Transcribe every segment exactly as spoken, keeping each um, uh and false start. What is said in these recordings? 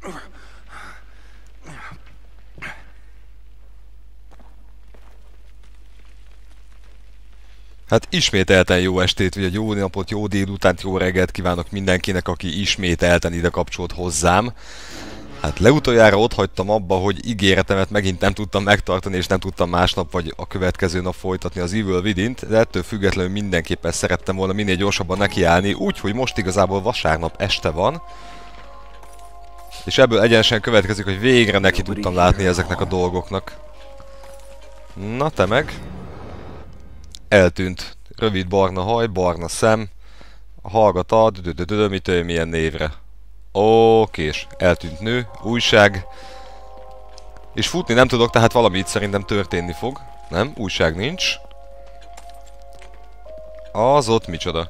Hát ismételten jó estét, vagy jó napot, jó délutánt, jó reggelt kívánok mindenkinek, aki ismételten ide kapcsolt hozzám. Hát leutoljára ott hagytam abba, hogy ígéretemet megint nem tudtam megtartani, és nem tudtam másnap vagy a következő nap folytatni az Evil Within-t, de ettől függetlenül mindenképpen szerettem volna minél gyorsabban nekiállni, úgyhogy most igazából vasárnap este van. És ebből egyenesen következik, hogy végre neki tudtam látni ezeknek a dolgoknak. Na te meg. Eltűnt. Rövid barna haj, barna szem. A hallgat ad, dödödödö, mit ő milyen névre. Okés. Eltűnt nő, újság. És futni nem tudok, tehát valami itt szerintem történni fog. Nem? Újság nincs. Az ott micsoda?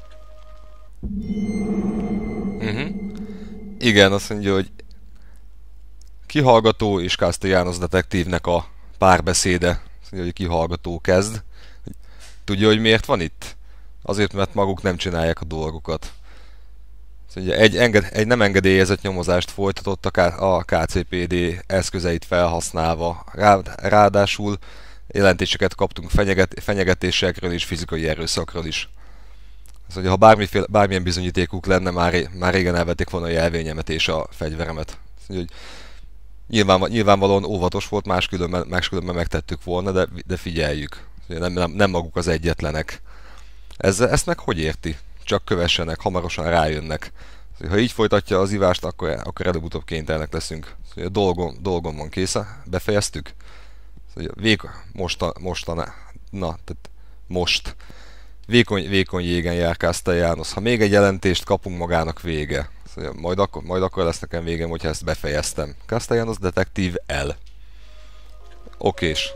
Uh-huh. Igen, azt mondja, hogy kihallgató és Castellanos detektívnek a párbeszéde. Azt mondja, hogy kihallgató kezd. Tudja, hogy miért van itt? Azért, mert maguk nem csinálják a dolgokat. Szóval egy, enged, egy nem engedélyezett nyomozást folytatott a, K, a ká cé pé dé eszközeit felhasználva. Rá, ráadásul jelentéseket kaptunk fenyeget, fenyegetésekről és fizikai erőszakról is. Szóval, ha bármiféle, bármilyen bizonyítékuk lenne, már, már régen elvették volna a jelvényemet és a fegyveremet. Szóval, hogy nyilván, nyilvánvalóan óvatos volt, máskülönben, máskülönben megtettük volna, de, de figyeljük. Nem, nem, nem maguk az egyetlenek. Ezzel, ezt meg hogy érti? Csak kövessenek, hamarosan rájönnek. Ha így folytatja az ivást, akkor, akkor előbb-utóbb kénytelenek leszünk. A dolgom, dolgom van készen. Befejeztük? Vég, mostan, mostan, na, tehát most. Vékony, vékony jégen jár Castellanos. Ha még egy jelentést kapunk, magának vége. Majd akkor, majd akkor lesz nekem végem, hogyha ezt befejeztem. Castellanos detektív L. Okés.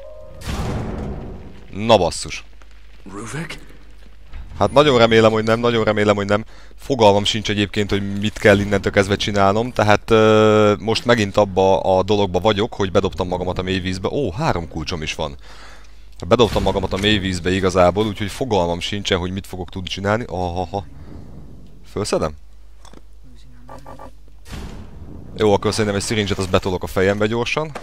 Na basszus. Ruvik? Hát nagyon remélem, hogy nem, nagyon remélem, hogy nem. Fogalmam sincs egyébként, hogy mit kell innentől kezdve csinálnom, tehát uh, most megint abba a dologba vagyok, hogy bedobtam magamat a mélyvízbe. Ó, három kulcsom is van. Bedobtam magamat a mélyvízbe igazából, úgyhogy fogalmam sincsen, hogy mit fogok tudni csinálni. Ahaha. Fölszedem? Jó, akkor szerintem egy szirindzset azt betolok a fejembe gyorsan.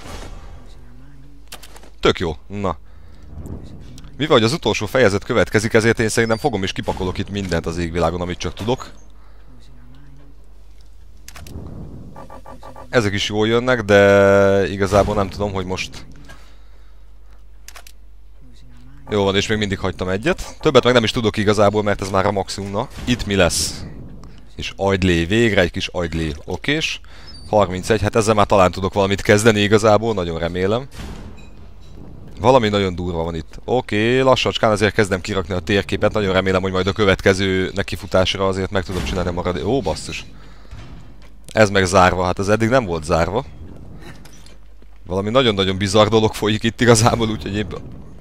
Tök jó, na. Mivel hogy az utolsó fejezet következik, ezért én szerintem fogom és kipakolok itt mindent az égvilágon, amit csak tudok. Ezek is jól jönnek, de igazából nem tudom, hogy most... Jó van, és még mindig hagytam egyet. Többet meg nem is tudok igazából, mert ez már a maximum. Na, itt mi lesz? És agylé, végre egy kis agylé. Okés. harmincegy, hát ezzel már talán tudok valamit kezdeni igazából, nagyon remélem. Valami nagyon durva van itt. Oké, okay, lassacskán azért kezdem kirakni a térképet. Nagyon remélem, hogy majd a következő nekifutásra azért meg tudom csinálni a maradék. Ó, basszus. Ez meg zárva, hát ez eddig nem volt zárva. Valami nagyon-nagyon bizarr dolog folyik itt igazából, úgyhogy épp...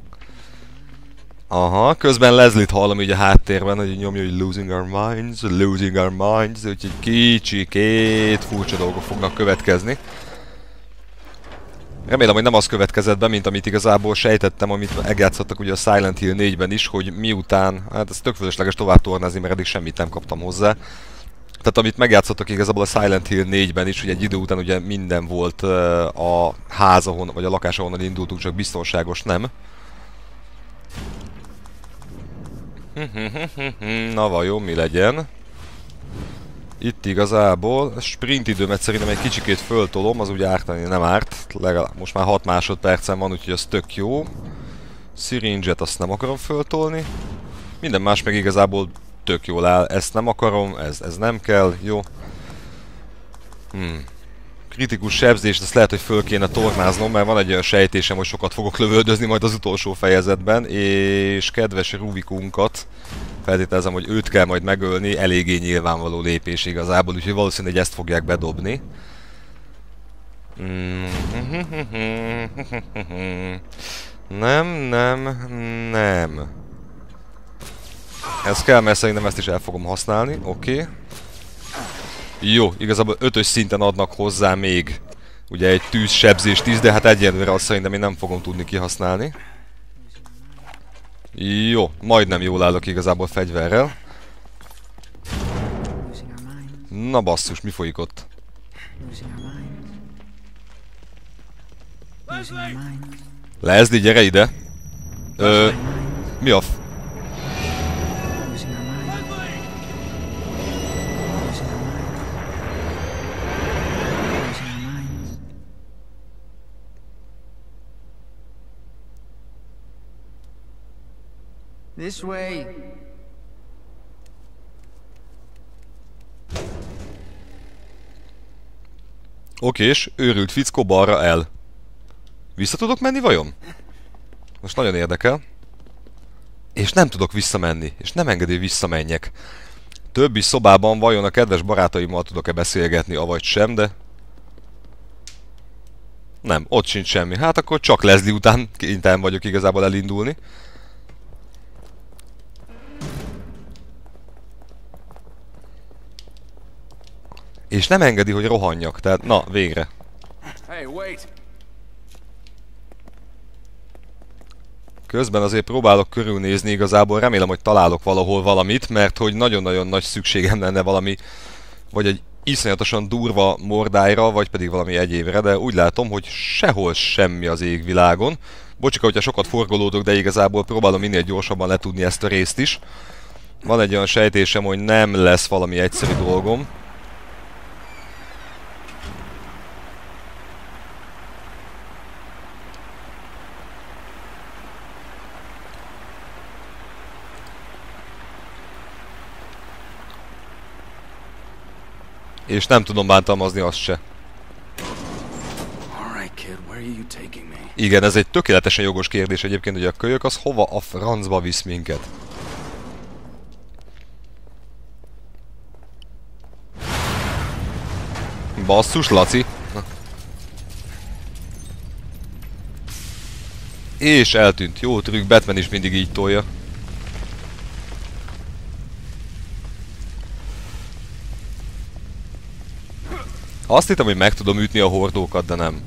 Aha, közben Leslie-t hallom így a háttérben, hogy nyomja, hogy losing our minds, losing our minds, úgyhogy kicsikét furcsa dolgok fognak következni. Remélem, hogy nem az következett be, mint amit igazából sejtettem, amit megjátszottak ugye a Silent Hill négyben is, hogy miután, hát ez tök fölösleges tovább tornázni, mert eddig semmit nem kaptam hozzá. Tehát amit megjátszottak igazából a Silent Hill négyben is, hogy egy idő után ugye minden volt uh, a ház, ahon, vagy a lakás, ahonnan indultunk, csak biztonságos nem. Na vajon mi legyen? Itt igazából sprint időmet szerintem egy kicsikét föltolom, az ugye ártani nem árt. Legalább most már hat másodpercen van, úgyhogy az tök jó. Syringe-et azt nem akarom föltolni. Minden más meg igazából tök jól áll. Ezt nem akarom, ez, ez nem kell, jó. Hmm. Kritikus sebzést, ezt lehet, hogy föl kéne tornáznom, mert van egy olyan sejtésem, hogy sokat fogok lövöldözni majd az utolsó fejezetben, és kedves Ruvikunkat, feltételezem, hogy őt kell majd megölni, eléggé nyilvánvaló lépés igazából, úgyhogy valószínűleg ezt fogják bedobni. Nem, nem, nem. Ez kell, mert szerintem ezt is el fogom használni, oké. Okay. Jó, igazából ötös szinten adnak hozzá még ugye egy tűzsebzés tíz, de hát egyelőre azt szerintem én nem fogom tudni kihasználni. Jó, majdnem jól állok igazából fegyverrel. Na basszus, mi folyik ott? Leslie, gyere ide! Ö... Mi a f... This way. Okés, őrült fickó balra el. Vissza tudok menni vajon? Most nagyon érdekel. És nem tudok visszamenni, és nem engedi, hogy visszamenjek. Többi szobában vajon a kedves barátaimmal tudok-e beszélgetni, avagy sem, de... Nem, ott sincs semmi. Hát akkor csak Leslie után kénytelen vagyok igazából elindulni. És nem engedi, hogy rohanjak, tehát na, végre. Hey, wait. Közben azért próbálok körülnézni, igazából remélem, hogy találok valahol valamit, mert hogy nagyon-nagyon nagy szükségem lenne valami, vagy egy iszonyatosan durva mordályra, vagy pedig valami egyébre, de úgy látom, hogy sehol semmi az égvilágon. Bocsika, hogyha sokat forgolódok, de igazából próbálom minél gyorsabban letudni ezt a részt is. Van egy olyan sejtésem, hogy nem lesz valami egyszerű dolgom. És nem tudom bántalmazni azt se. Igen, ez egy tökéletesen jogos kérdés egyébként, hogy a kölyök az hova a francba visz minket. Basszus, Laci. Na. És eltűnt. Jó trükk, Batman is mindig így tolja. Azt hittem, hogy meg tudom ütni a hordókat, de nem.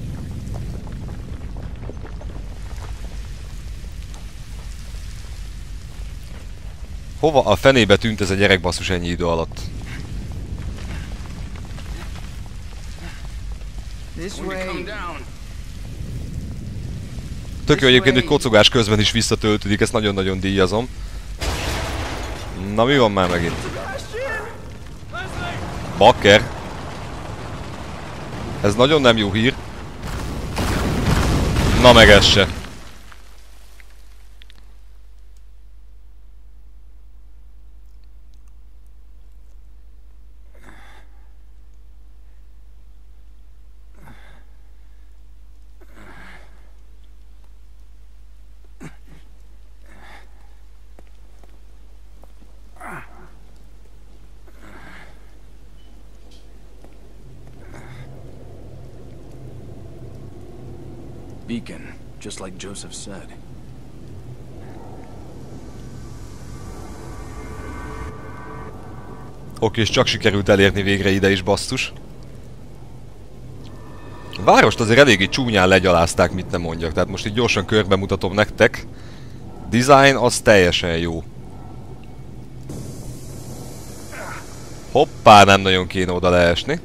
Hova a fenébe tűnt ez a gyerek, basszus, ennyi idő alatt? Tök jó egyébként, hogy kocogás közben is visszatöltődik, ezt nagyon-nagyon díjazom. Na, mi van már megint? Bakker! Ez nagyon nem jó hír. Na meg ez se. Beacon, just like Joseph said. Oké, és csak sikerült elérni végre ide is, basszus. A várost azért eléggé csúnyán legyalázták, mit nem mondjak. Tehát most így gyorsan körbe mutatom nektek. Design az teljesen jó. Hoppá, nem nagyon kéne oda leesni.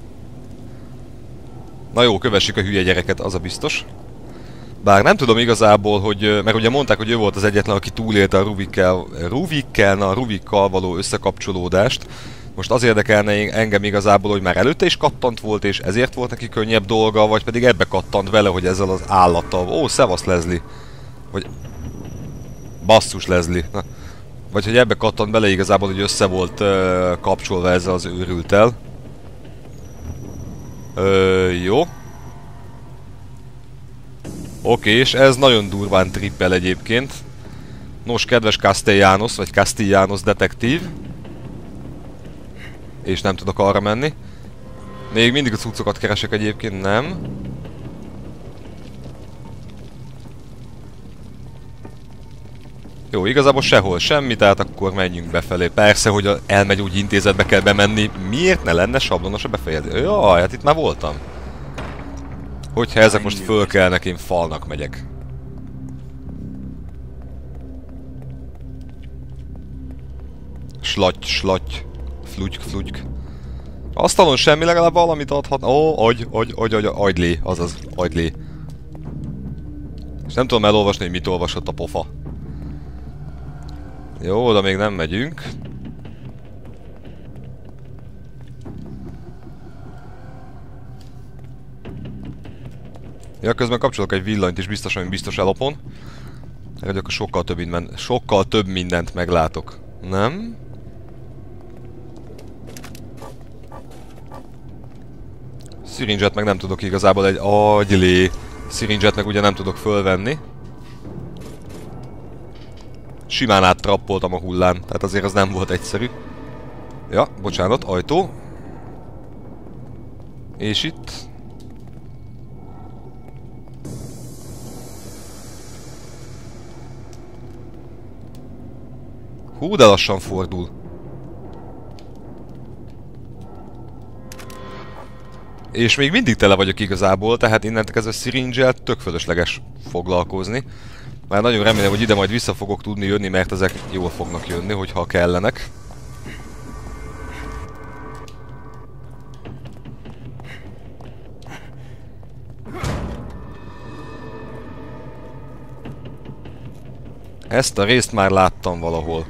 Na jó, kövessük a hülye gyereket, az a biztos. Bár nem tudom igazából, hogy... Mert ugye mondták, hogy ő volt az egyetlen, aki túlélte a Ruvikkel, Ruvikkel, na, Ruvikkal való összekapcsolódást. Most az érdekelne engem igazából, hogy már előtte is kattant volt, és ezért volt neki könnyebb dolga, vagy pedig ebbe kattant vele, hogy ezzel az állattal... Ó, szevasz, Leslie! Vagy... Basszus, Leslie! Na. Vagy hogy ebbe kattant bele igazából, hogy össze volt uh, kapcsolva ezzel az őrülttel. Ö, jó. Oké, és ez nagyon durván trippel egyébként. Nos, kedves Castellanos, vagy Castellanos detektív. És nem tudok arra menni. Még mindig a cuccokat keresek egyébként, nem. Jó, igazából sehol semmi, tehát akkor menjünk befelé. Persze, hogy a elmegy intézetbe kell bemenni. Miért ne lenne sablonos a befejezés? Jaj, hát itt már voltam. Hogyha ezek most fölkelnek, én falnak megyek. Slatty, slatty. Flutyk, flutyk. Asztalon semmi, legalább valamit adhat. Ó, agy, agy, agy, agy, agylé, azaz, agylé. És nem tudom elolvasni, hogy mit olvasott a pofa. Jó, oda még nem megyünk. Ja, közben kapcsolok egy villanyt is, biztos, hogy biztos elopon. Hogy akkor sokkal több, minden, sokkal több mindent meglátok. Nem? Syringe-et meg nem tudok igazából egy agylé. Syringe-et meg ugye nem tudok fölvenni. Simán áttrappoltam a hullán, tehát azért az nem volt egyszerű. Ja, bocsánat, ajtó. És itt... Hú, de lassan fordul. És még mindig tele vagyok igazából, tehát innentől kezdve Syringe-el tök fölösleges foglalkozni. Már nagyon remélem, hogy ide majd vissza fogok tudni jönni, mert ezek jól fognak jönni, hogyha kellenek. Ezt a részt már láttam valahol.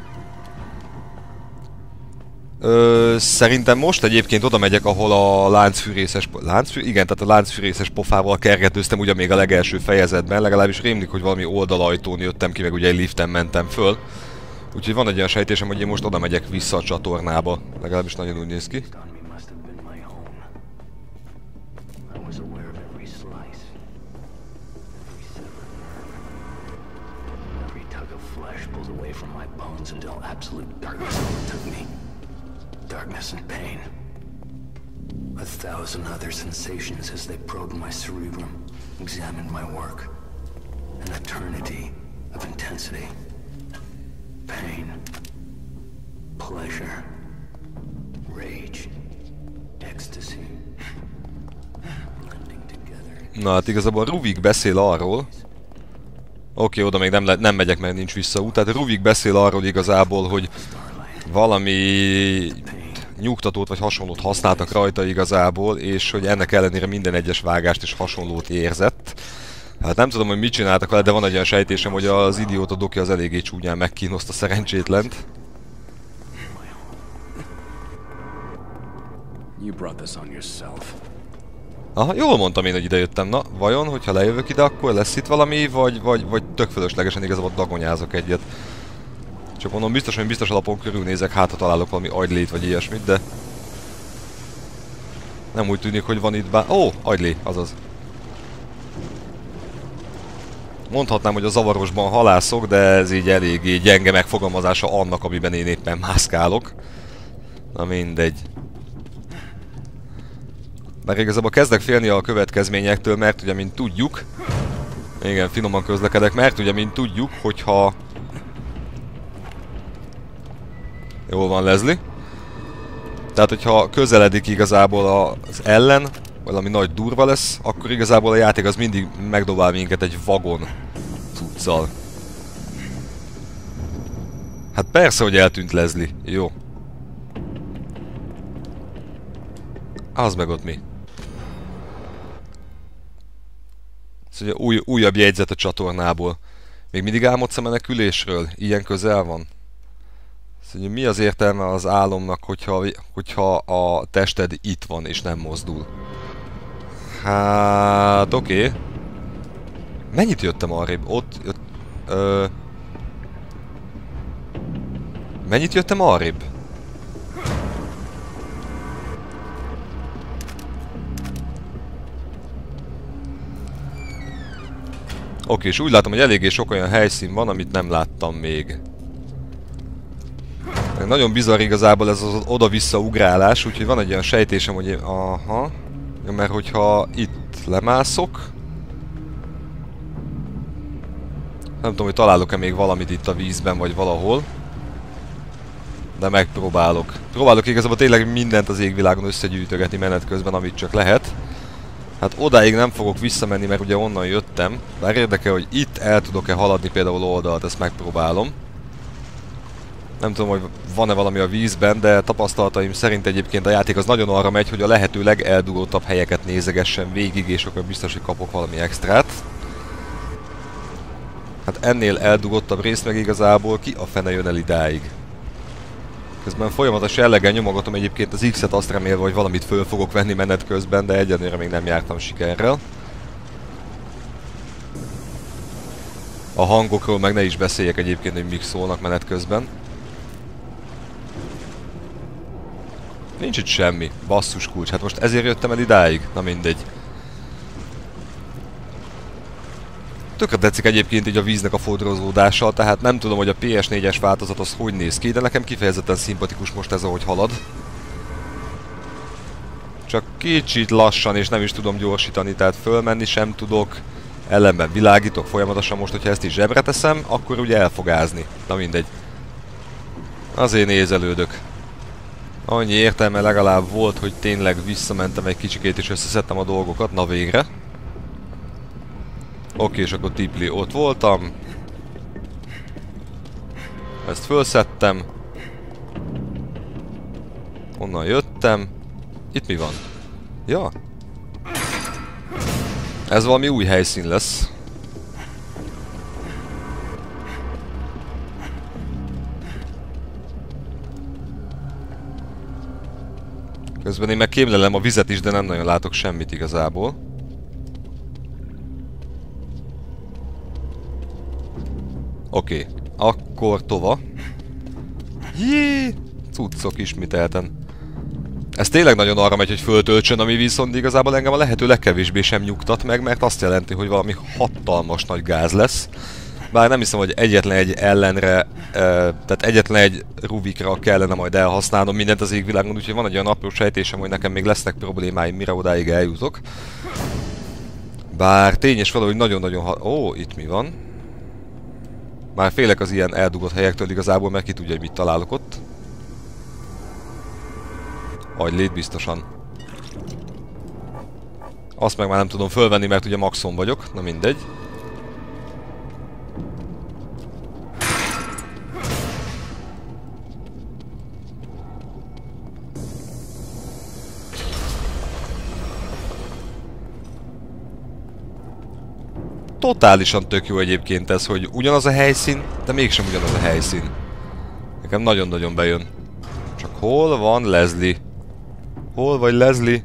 Ö, szerintem most egyébként oda megyek, ahol a láncfűrészes... Láncfű? Igen, tehát a láncfűrészes pofával kergetőztem ugye még a legelső fejezetben. Legalábbis rémlik, hogy valami oldalajtón jöttem ki, meg ugye egy liften mentem föl. Úgyhogy van egy olyan sejtésem, hogy én most oda megyek vissza a csatornába. Legalábbis nagyon úgy néz ki. Darkness and pain. A thousand other sensations as they probed my cerebrum, examined my work. An eternity of intensity. Pain. Pleasure. Rage. Ecstasy. Blending together. Na hát igazából Ruvik beszél arról... Oké, okay, oda még nem, le nem megyek, mert nincs visszaút. Tehát Ruvik beszél arról igazából, hogy valami nyugtatót vagy hasonlót használtak rajta igazából, és hogy ennek ellenére minden egyes vágást és hasonlót érzett. Hát nem tudom, hogy mit csináltak vele, de van egy olyan sejtésem, hogy az idióta doki az eléggé csúnyán megkínoszta szerencsétlent. Aha, jól mondtam én, hogy ide jöttem. Na, vajon, hogyha lejövök ide, akkor lesz itt valami, vagy, vagy, vagy tök fölöslegesen igazából dagonyázok egyet. Csak mondom, biztos, hogy biztos alapon körülnézek, hát ha találok valami agylét vagy ilyesmit, de... Nem úgy tűnik, hogy van itt bár... Ó, agylé, azaz. Mondhatnám, hogy a zavarosban halászok, de ez így eléggé gyenge megfogalmazása annak, amiben én éppen mászkálok. Na mindegy. Mert igazából kezdek félni a következményektől, mert ugye, mint tudjuk... Igen, finoman közlekedek, mert ugye, mint tudjuk, hogyha... Jól van, Leslie. Tehát, hogyha közeledik igazából az ellen, valami nagy durva lesz, akkor igazából a játék az mindig megdobál minket egy vagon cuccal. Hát persze, hogy eltűnt Leslie. Jó. Az meg ott mi? Szóval új, újabb jegyzet a csatornából. Még mindig álmodsz a menekülésről? Ilyen közel van? Szóval mi az értelme az álomnak, hogyha, hogyha a tested itt van és nem mozdul? Hát oké. Okay. Mennyit jöttem arrébb? Ott... Jött, ö... Mennyit jöttem arrébb? Oké, okay, és úgy látom, hogy eléggé sok olyan helyszín van, amit nem láttam még. Nagyon bizarr igazából ez az oda-vissza ugrálás, úgyhogy van egy olyan sejtésem, hogy én... Aha... Ja, mert hogyha itt lemászok... Nem tudom, hogy találok-e még valamit itt a vízben, vagy valahol. De megpróbálok. Próbálok igazából tényleg mindent az égvilágon összegyűjtögetni menet közben, amit csak lehet. Hát odáig nem fogok visszamenni, mert ugye onnan jöttem. Bár érdekel, hogy itt el tudok-e haladni például oldalt, ezt megpróbálom. Nem tudom, hogy van-e valami a vízben, de tapasztalataim szerint egyébként a játék az nagyon arra megy, hogy a lehető legeldugóttabb helyeket nézegessen végig, és akkor biztos, hogy kapok valami extrát. Hát ennél eldugottabb rész meg igazából ki a fene jön el idáig. Közben folyamatos jelleggel nyomogatom egyébként az X-et, azt remélve, hogy valamit föl fogok venni menet közben, de egyenlőre még nem jártam sikerrel. A hangokról meg ne is beszéljek egyébként, hogy mik szólnak menet közben. Nincs itt semmi. Basszus kulcs. Hát most ezért jöttem el idáig. Na mindegy. Tökre tetszik egyébként így a víznek a fodrozódással, tehát nem tudom, hogy a P S négyes változat az hogy néz ki, de nekem kifejezetten szimpatikus most ez, ahogy halad. Csak kicsit lassan, és nem is tudom gyorsítani, tehát fölmenni sem tudok. Ellenben világítok folyamatosan, most, hogyha ezt is zsebre teszem, akkor ugye el fog ázni. Na mindegy. Azért nézelődök. Annyi értelme legalább volt, hogy tényleg visszamentem egy kicsikét és összeszedtem a dolgokat, na végre. Oké, és akkor tipli, ott voltam. Ezt fölszedtem. Onnan jöttem. Itt mi van? Ja. Ez valami új helyszín lesz. Közben én meg kémlelem a vizet is, de nem nagyon látok semmit igazából. Oké, okay. Akkor tova. Jé, cuccok ismételten. Ez tényleg nagyon arra megy, hogy föltöltsön, ami viszont igazából engem a lehető legkevésbé sem nyugtat meg, mert azt jelenti, hogy valami hatalmas nagy gáz lesz. Bár nem hiszem, hogy egyetlen egy ellenre, e, tehát egyetlen egy Ruvikra kellene majd elhasználnom mindent az égvilágon, úgyhogy van egy olyan apró sejtésem, hogy nekem még lesznek problémáim, mire odáig eljutok. Bár tény és valahogy nagyon-nagyon ha... Ó, itt mi van? Már félek az ilyen eldugott helyektől igazából, mert ki tudja, hogy mit találok ott. Agylét biztosan. Azt meg már nem tudom fölvenni, mert ugye maxon vagyok, na mindegy. Totálisan tök jó egyébként ez, hogy ugyanaz a helyszín, de mégsem ugyanaz a helyszín. Nekem nagyon-nagyon bejön. Csak hol van Leslie? Hol vagy Leslie?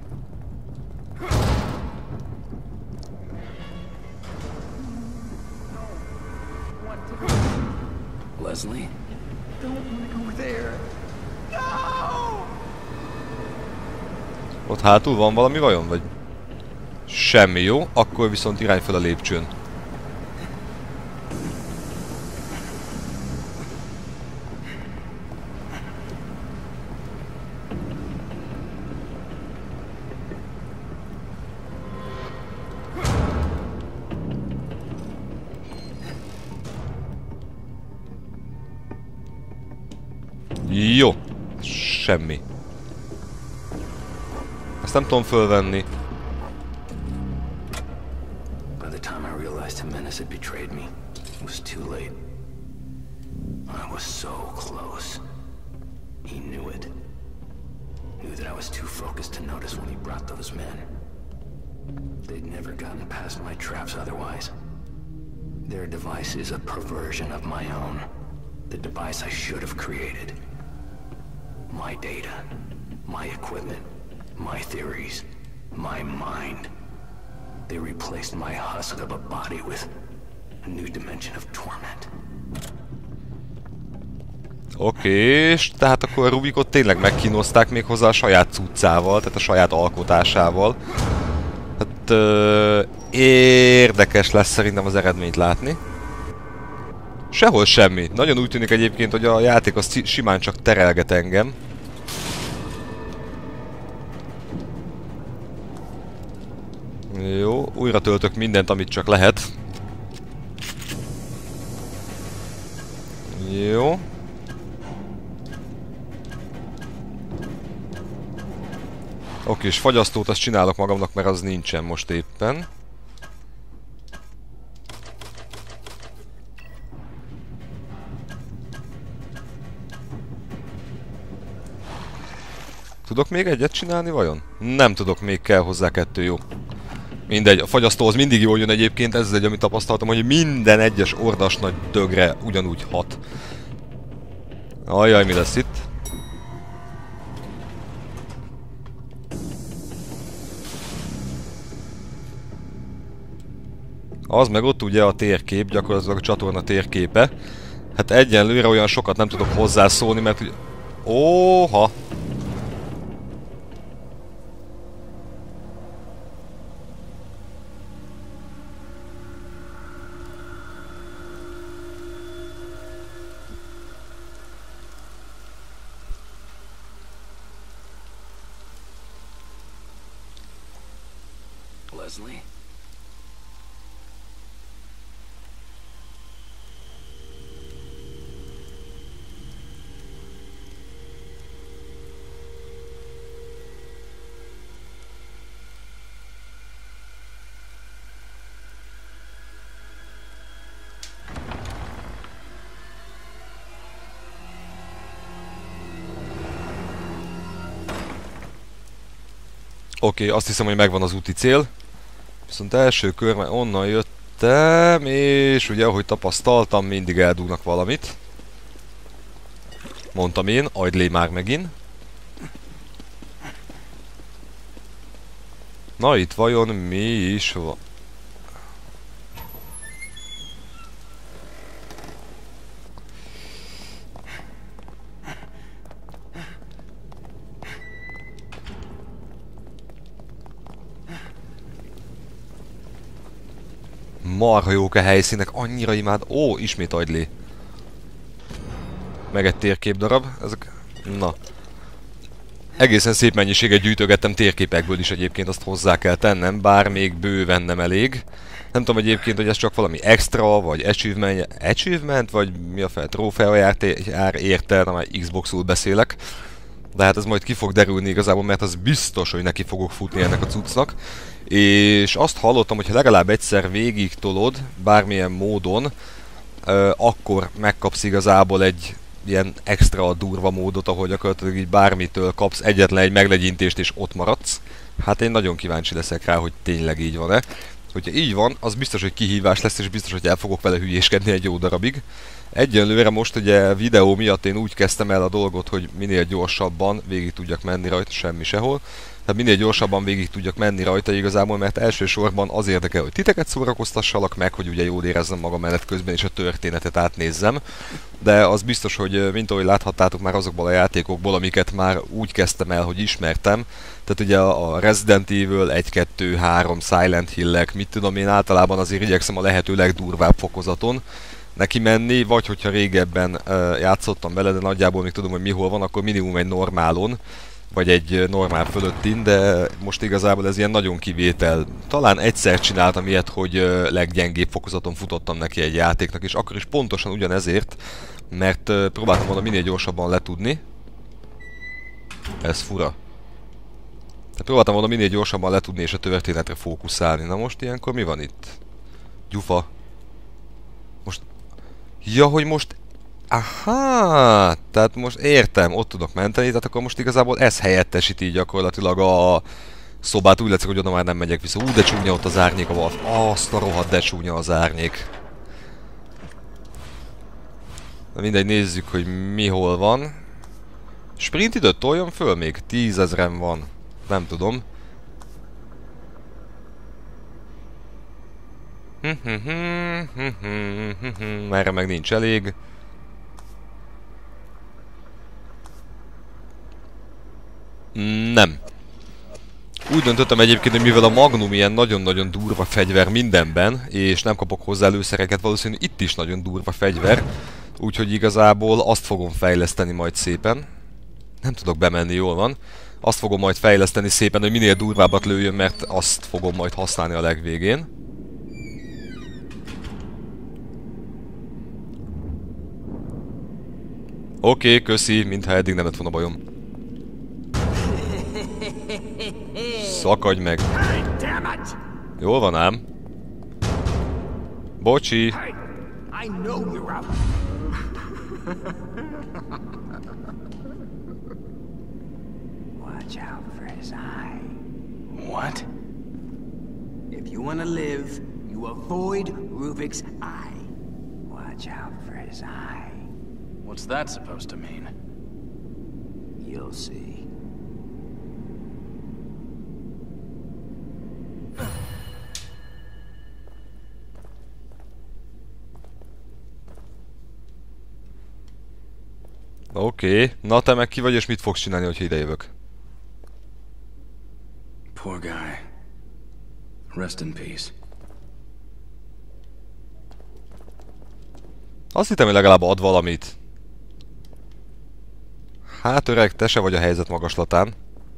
Leslie? Don't go there. No! Ott hátul van valami vajon, vagy? Semmi, jó? Akkor viszont irány fel a lépcsőn. Jó. Semmi. Ezt nem tudom fölvenni. By the time I realized Jimenez had betrayed me, it was too late. I was so close. He knew it. Knew that I was too focused to notice when he brought those men. They'd never gotten past my traps otherwise. Their device is a perversion of my own. The device I should have created. My data, my equipment, my theories, my mind. They replaced my husk of a body with a new dimension of torment. Oké, és tehát akkor a Rubikot tényleg megkínozták még hozzá a saját cuccával, tehát a saját alkotásával. Hát ö, érdekes lesz szerintem az eredményt látni. Sehol semmi. Nagyon úgy tűnik egyébként, hogy a játék az simán csak terelget engem. Jó, újra töltök mindent, amit csak lehet. Jó. Oké, és fagyasztót azt csinálok magamnak, mert az nincsen most éppen. Tudok még egyet csinálni vajon? Nem tudok, még kell hozzá kettő, jó. Mindegy, a fagyasztóhoz mindig jól jön egyébként, ez egy, amit tapasztaltam, hogy minden egyes ordas nagy dögre ugyanúgy hat. Ajjaj, mi lesz itt? Az meg ott ugye a térkép, gyakorlatilag a csatorna térképe. Hát egyenlőre olyan sokat nem tudok hozzászólni, mert ugye... Óha! Leslie? Oké, okay, azt hiszem, hogy megvan az úti cél. Viszont első körben onnan jöttem, és ugye ahogy tapasztaltam, mindig eldugnak valamit. Mondtam én, agylé már megint. Na itt vajon mi is van? Marha jók a helyszínek, annyira imád. Ó, ismét agylé. Meg egy térkép darab. Ezek... Na. Egészen szép mennyiséget gyűjtögettem térképekből is egyébként, azt hozzá kell tennem, bár még bőven nem elég. Nem tudom egyébként, hogy ez csak valami extra, vagy achievement, achievement vagy mi a fel, trófea jár érte, na már Xboxul beszélek. De hát ez majd ki fog derülni igazából, mert az biztos, hogy neki fogok futni ennek a cuccnak. És azt hallottam, hogy ha legalább egyszer végig tolod, bármilyen módon, euh, akkor megkapsz igazából egy ilyen extra durva módot, ahol gyakorlatilag így bármitől kapsz egyetlen egy meglegyintést és ott maradsz. Hát én nagyon kíváncsi leszek rá, hogy tényleg így van-e. Hogyha így van, az biztos, hogy kihívás lesz, és biztos, hogy el fogok vele hülyéskedni egy jó darabig. Egyenlőre most ugye videó miatt én úgy kezdtem el a dolgot, hogy minél gyorsabban végig tudjak menni rajta, semmi sehol. Tehát minél gyorsabban végig tudjak menni rajta igazából, mert elsősorban az érdekel, hogy titeket szórakoztassalak meg, hogy ugye jól érezzem magam menet közben és a történetet átnézzem. De az biztos, hogy mint ahogy láthattátok már azokból a játékokból, amiket már úgy kezdtem el, hogy ismertem. Tehát ugye a Resident Evil egy, kettő, három, Silent Hill-ek, mit tudom én, általában azért igyekszem a lehető legdurvább fokozaton neki menni, vagy hogyha régebben uh, játszottam vele, de nagyjából még tudom, hogy mi hol van, akkor minimum egy normálon, vagy egy normál fölöttin, de most igazából ez ilyen nagyon kivétel. Talán egyszer csináltam ilyet, hogy uh, leggyengébb fokozaton futottam neki egy játéknak, és akkor is pontosan ugyanezért, mert uh, próbáltam volna minél gyorsabban letudni. Ez fura. Tehát próbáltam volna minél gyorsabban letudni és a történetre fókuszálni. Na most ilyenkor mi van itt? Gyufa. Most... Ja, hogy most... Aha, tehát most értem, ott tudok menteni, tehát akkor most igazából ez helyettesíti gyakorlatilag a szobát, úgy látszik, hogy oda már nem megyek vissza. Ú, de csúnya ott az árnyék a Valve. Azt a rohadt, de csúnya az árnyék. Na mindegy, nézzük, hogy mi hol van. Sprint időt toljon föl még? Tízezren van. Nem tudom. Erre meg nincs elég. Nem. Úgy döntöttem egyébként, hogy mivel a Magnum ilyen nagyon-nagyon durva fegyver mindenben, és nem kapok hozzá előszereket, valószínűleg itt is nagyon durva fegyver, úgyhogy igazából azt fogom fejleszteni majd szépen. Nem tudok bemenni, jól van. Azt fogom majd fejleszteni szépen, hogy minél durvábbat lőjön, mert azt fogom majd használni a legvégén. Oké, okay, köszi, mintha eddig nem lett volna bajom. Szakadj meg! Jól van ám. Bocsi! Watch out for his eye. What? If you want to live, you avoid Rubik's eye. Watch out for his eye. What's that supposed to mean? You'll see. Oké, okay. Na te meg ki vagy és mit fogsz csinálni, hogyha idejövök? Poor guy. Rest in peace. Azt hittem, hogy legalább ad valamit. Hát öreg, te se vagy a helyzet magaslatán.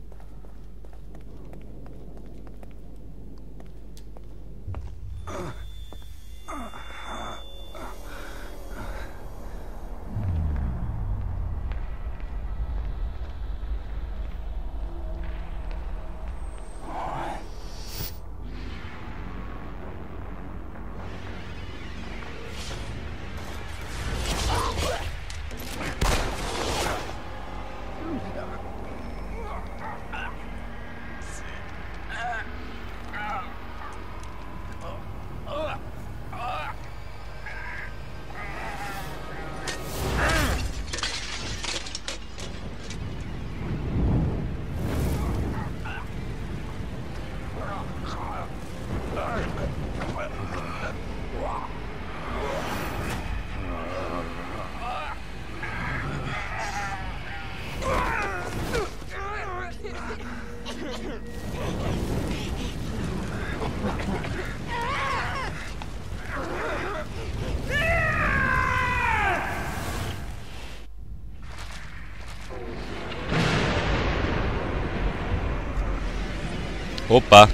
Hoppá!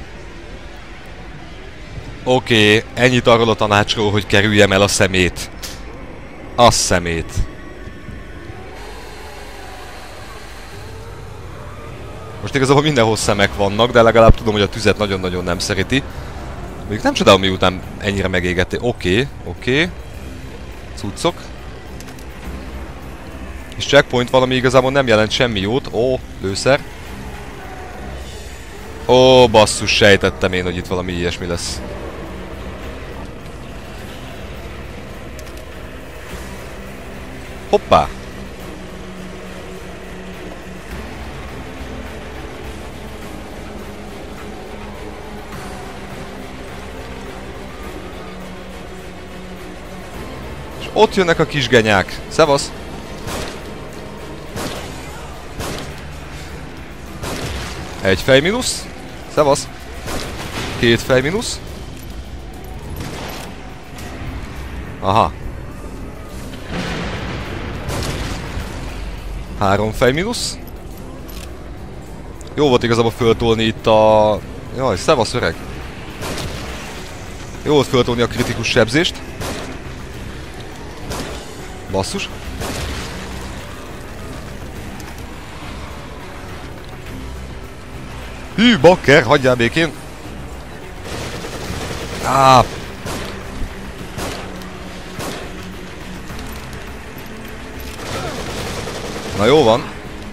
Oké, okay, ennyit arról a tanácsról, hogy kerüljem el a szemét. A szemét. Most igazából mindenhol szemek vannak, de legalább tudom, hogy a tüzet nagyon-nagyon nem szereti. Még nem csodálom, miután ennyire megégetté. Oké, okay, oké. Okay. Cuccok. És checkpoint valami igazából nem jelent semmi jót. Ó, lőszer. Ó, basszus, sejtettem én, hogy itt valami ilyesmi lesz. Hoppá! És ott jönnek a kis genyák. Szevasz! Egy fej mínusz. Szevasz! Két fej mínusz. Aha. Három fej mínusz. Jó volt igazából föltolni itt a... Jaj, szevasz öreg! Jó volt föltolni a kritikus sebzést. Basszus. Hű, bakker, hagyjál békén! Á. Na jó van.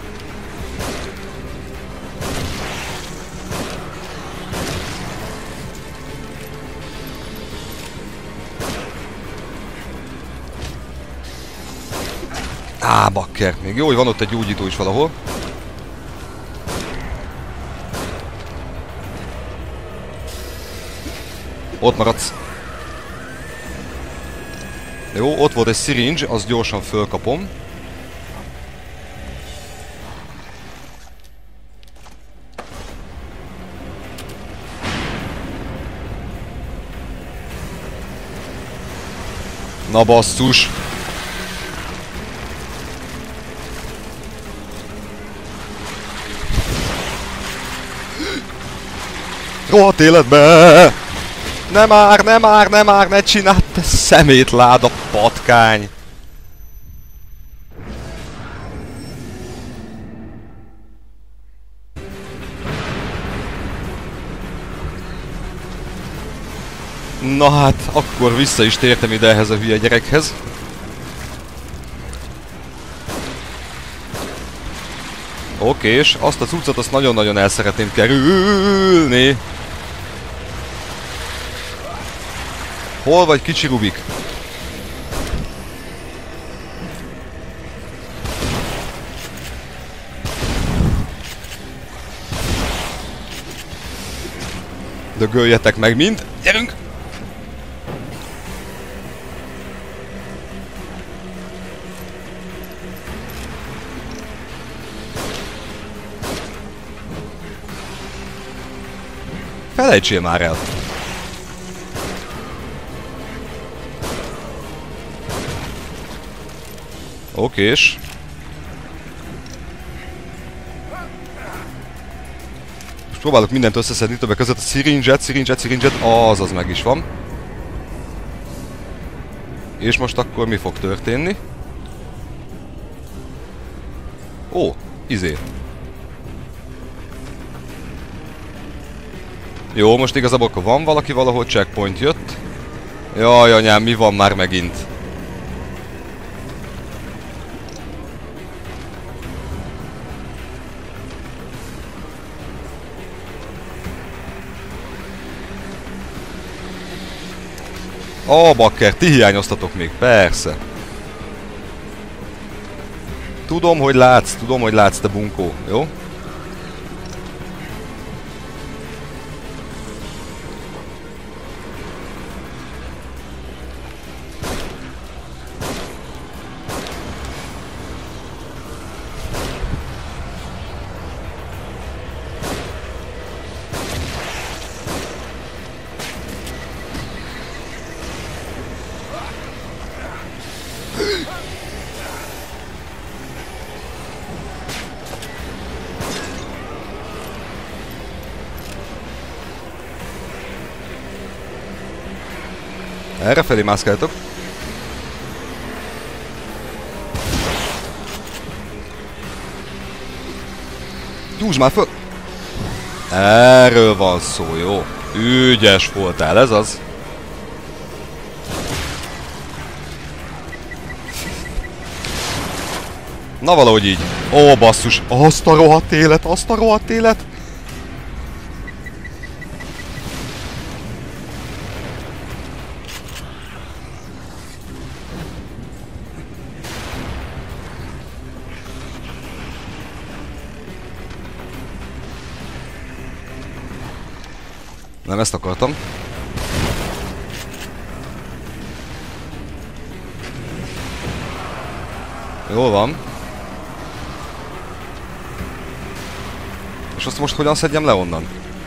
Á, bakker. Még jó, hogy van ott egy gyógyító is valahol. Ott maradsz. Jó, ott volt egy syringe, azt gyorsan fölkapom. Na basszus! Rohadt életbe! Nem már, nem már, nem már, ne csináld, te szemétláda patkány! Na hát, akkor vissza is tértem ide ehhez a hülye gyerekhez. Oké, és azt a cuccot azt nagyon-nagyon el szeretném kerülni. Hol vagy, kicsi Rubik? Dögöljetek meg mind! Gyerünk! Felejtsél már el! Okés. Most próbálok mindent összeszedni, többek között a szirindzset, szirindzset, szirindzset, az az meg is van. És most akkor mi fog történni? Ó, izé. Jó, most igazából akkor van valaki valahol, checkpoint jött. Jaj, anyám, mi van már megint? Ó, bakker, ti hiányoztatok még, persze. Tudom, hogy látsz, tudom, hogy látsz, te bunkó, jó? Errefelé mászkáltok. Gyújtsd már föl! Erről van szó, jó? Ügyes voltál, ez az. Na valahogy így. Ó, basszus! Azt a rohadt élet, azt a rohadt élet! Nem ezt akartam. Jól van. És azt most hogyan szedjem le onnan?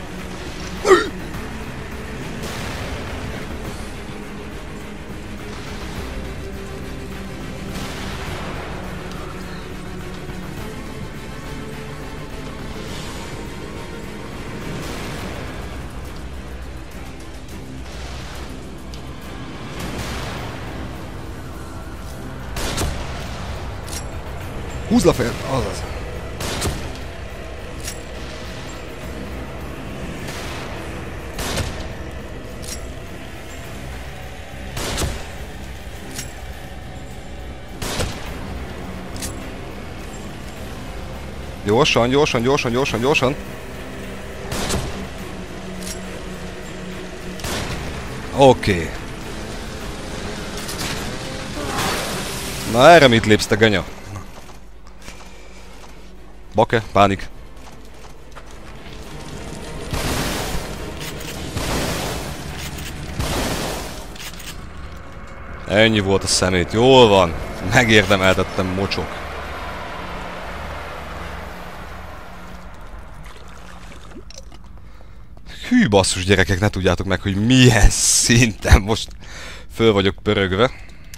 Húzd le fel! Azaz. Gyorsan, gyorsan, gyorsan, gyorsan, gyorsan. Oké. Okay. Na erre mit lépsz, te ganya? Bake, pánik. Ennyi volt a szemét, jól van. Megérdemeltettem, mocsok. Hű basszus gyerekek, ne tudjátok meg, hogy milyen szinten most föl vagyok pörögve.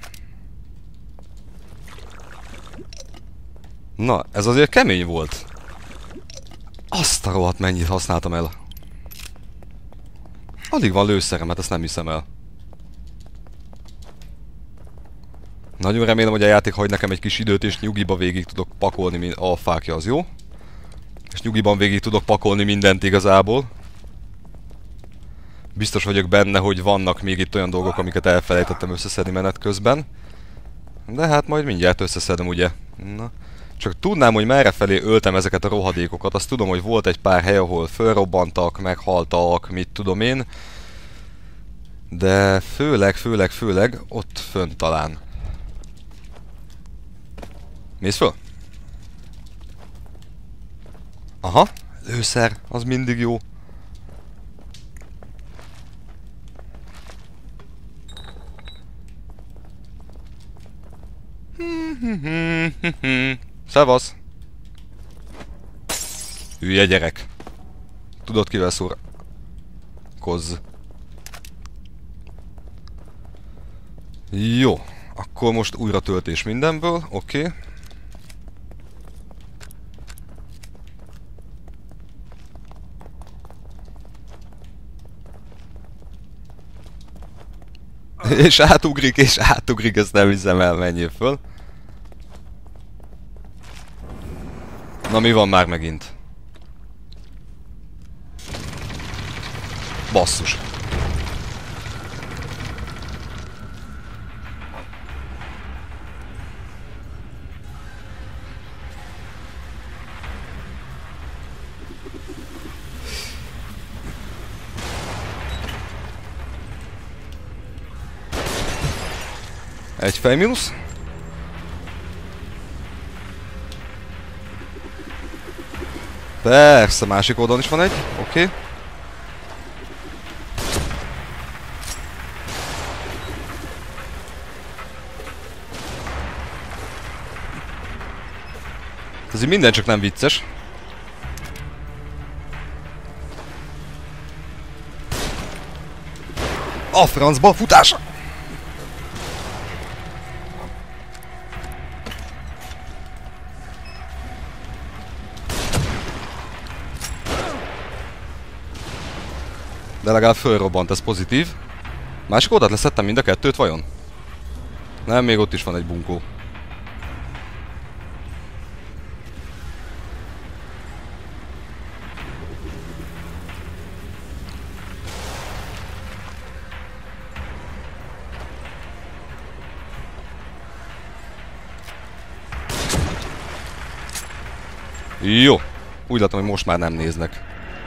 Na, ez azért kemény volt. Azt a rohadt mennyit használtam el. Alig van lőszerem, hát ezt nem hiszem el. Nagyon remélem, hogy a játék hagy nekem egy kis időt, és nyugiba végig tudok pakolni mindent. A fákja az jó. És nyugiban végig tudok pakolni mindent igazából. Biztos vagyok benne, hogy vannak még itt olyan dolgok, amiket elfelejtettem összeszedni menet közben. De hát majd mindjárt összeszedem, ugye. Na. Csak tudnám, hogy merrefelé öltem ezeket a rohadékokat. Azt tudom, hogy volt egy pár hely, ahol fölrobbantak, meghaltak, mit tudom én. De főleg, főleg, főleg ott fönt talán. Mész föl? Aha, lőszer, az mindig jó. Szevasz! Hülye gyerek. Tudod, kivel szórakozz. Jó, akkor most újra töltés mindenből, oké. Okay. És átugrik, és átugrik, ezt nem hiszem el, menjél föl. Na, mi van már megint? Basszus. Egy fejmínusz. Persze, másik oldalon is van egy, oké. Okay. Ez így minden csak nem vicces. A francba, futása! De legalább fölrobbant, ez pozitív. Másik oldalt leszettem mind a kettőt vajon? Nem, még ott is van egy bunkó. Jó. Úgy látom, hogy most már nem néznek.